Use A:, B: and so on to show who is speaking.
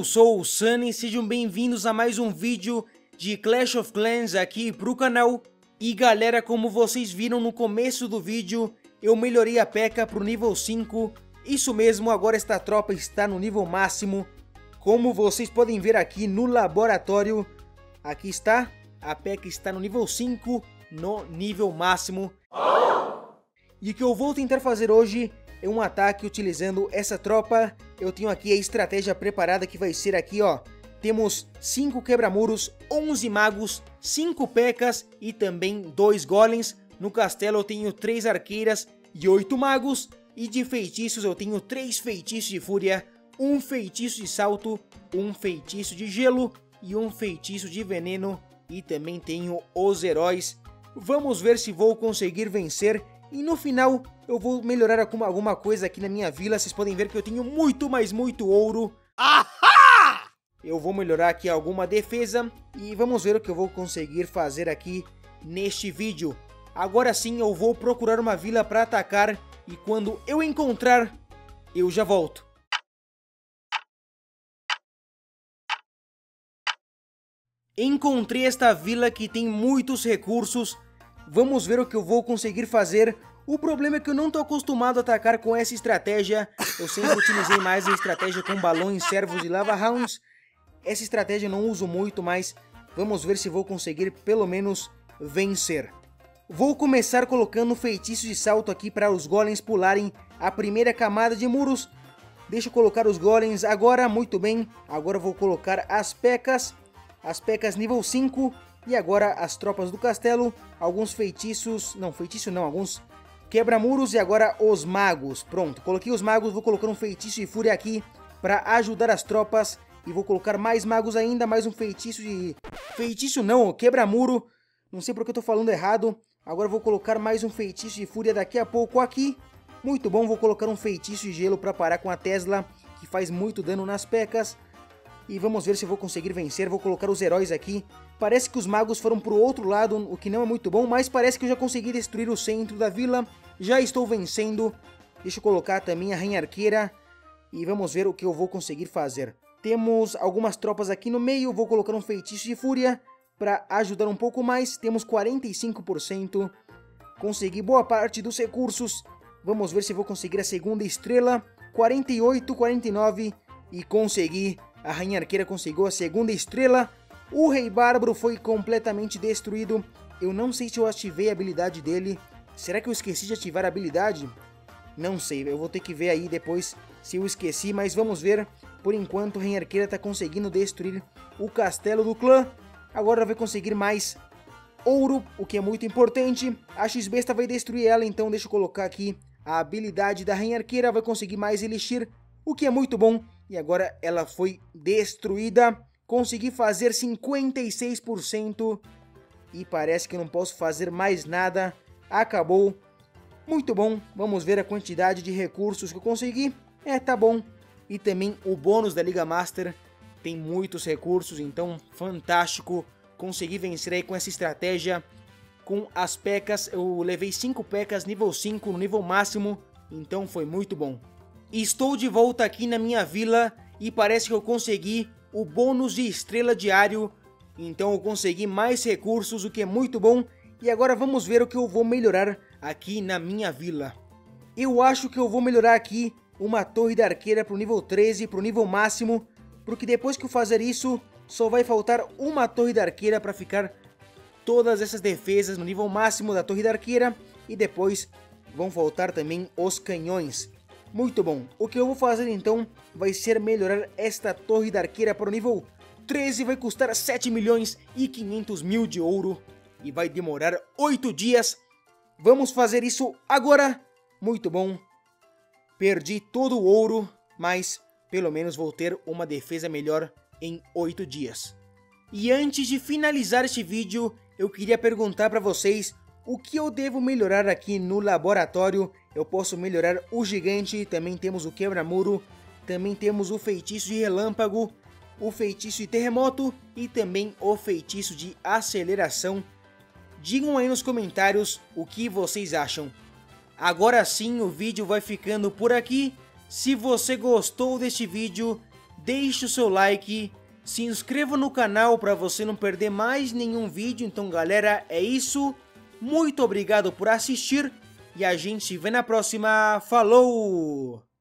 A: Eu sou o Sunny e sejam bem-vindos a mais um vídeo de Clash of Clans aqui pro canal. E galera, como vocês viram no começo do vídeo, eu melhorei a P.E.K.K.A pro nível 5. Isso mesmo, agora esta tropa está no nível máximo. Como vocês podem ver aqui no laboratório, aqui está, a P.E.K.K.A está no nível 5, no nível máximo. E o que eu vou tentar fazer hoje é um ataque utilizando essa tropa. Eu tenho aqui a estratégia preparada que vai ser aqui, ó. Temos 5 quebra-muros, 11 magos, 5 P.E.K.K.As e também 2 golems. No castelo eu tenho 3 arqueiras e 8 magos. E de feitiços eu tenho 3 feitiços de fúria, 1 feitiço de salto, 1 feitiço de gelo e 1 feitiço de veneno. E também tenho os heróis. Vamos ver se vou conseguir vencer. E no final eu vou melhorar alguma coisa aqui na minha vila. Vocês podem ver que eu tenho muito, mas muito ouro. Ahá! Eu vou melhorar aqui alguma defesa. E vamos ver o que eu vou conseguir fazer aqui neste vídeo. Agora sim eu vou procurar uma vila para atacar. E quando eu encontrar, eu já volto. Encontrei esta vila que tem muitos recursos. Vamos ver o que eu vou conseguir fazer. O problema é que eu não estou acostumado a atacar com essa estratégia. Eu sempre utilizei mais a estratégia com balões, servos e lava rounds. Essa estratégia eu não uso muito, mas vamos ver se vou conseguir pelo menos vencer. Vou começar colocando feitiço de salto aqui para os golems pularem a primeira camada de muros. Deixa eu colocar os golems agora, muito bem. Agora eu vou colocar as P.E.K.K.As. As P.E.K.K.As nível 5. E agora as tropas do castelo, alguns feitiços, alguns quebra-muros e agora os magos. Pronto, coloquei os magos, vou colocar um feitiço de fúria aqui para ajudar as tropas. E vou colocar mais magos ainda, mais um feitiço de... quebra-muro. Não sei porque eu tô falando errado. Agora vou colocar mais um feitiço de fúria daqui a pouco aqui. Muito bom, vou colocar um feitiço de gelo para parar com a Tesla, que faz muito dano nas P.E.K.K.As. E vamos ver se vou conseguir vencer. Vou colocar os heróis aqui. Parece que os magos foram pro outro lado, o que não é muito bom, mas parece que eu já consegui destruir o centro da vila. Já estou vencendo. Deixa eu colocar também a rainha arqueira. E vamos ver o que eu vou conseguir fazer. Temos algumas tropas aqui no meio. Vou colocar um feitiço de fúria para ajudar um pouco mais. Temos 45%. Consegui boa parte dos recursos. Vamos ver se vou conseguir a segunda estrela. 48, 49 e consegui. A rainha arqueira conseguiu a segunda estrela. O rei bárbaro foi completamente destruído. Eu não sei se eu ativei a habilidade dele. Será que eu esqueci de ativar a habilidade? Não sei, eu vou ter que ver aí depois se eu esqueci, mas vamos ver. Por enquanto, a rainha arqueira está conseguindo destruir o castelo do clã. Agora vai conseguir mais ouro, o que é muito importante. A X-Besta vai destruir ela, então deixa eu colocar aqui a habilidade da rainha arqueira. Vai conseguir mais elixir, o que é muito bom. E agora ela foi destruída. Consegui fazer 56%. E parece que eu não posso fazer mais nada. Acabou. Muito bom. Vamos ver a quantidade de recursos que eu consegui. Tá bom. E também o bônus da Liga Master. Tem muitos recursos, então fantástico. Consegui vencer aí com essa estratégia. Com as P.E.K.K.As. Eu levei 5 P.E.K.K.As nível 5 no nível máximo. Então foi muito bom. Estou de volta aqui na minha vila e parece que eu consegui o bônus de estrela diário. Então eu consegui mais recursos, o que é muito bom. E agora vamos ver o que eu vou melhorar aqui na minha vila. Eu acho que eu vou melhorar aqui uma torre da arqueira para o nível 13, para o nível máximo. Porque depois que eu fazer isso, só vai faltar uma torre da arqueira para ficar todas essas defesas no nível máximo da torre da arqueira. E depois vão faltar também os canhões. Muito bom. O que eu vou fazer então vai ser melhorar esta torre da arqueira para o nível 13. Vai custar 7 milhões e 500 mil de ouro. E vai demorar 8 dias. Vamos fazer isso agora. Muito bom. Perdi todo o ouro, mas pelo menos vou ter uma defesa melhor em 8 dias. E antes de finalizar este vídeo, eu queria perguntar para vocês o que eu devo melhorar aqui no laboratório. Eu posso melhorar o gigante, também temos o quebra-muro, também temos o feitiço de relâmpago, o feitiço de terremoto e também o feitiço de aceleração. Digam aí nos comentários o que vocês acham. Agora sim o vídeo vai ficando por aqui. Se você gostou deste vídeo, deixe o seu like, se inscreva no canal para você não perder mais nenhum vídeo. Então galera, é isso, muito obrigado por assistir e a gente se vê na próxima, falou!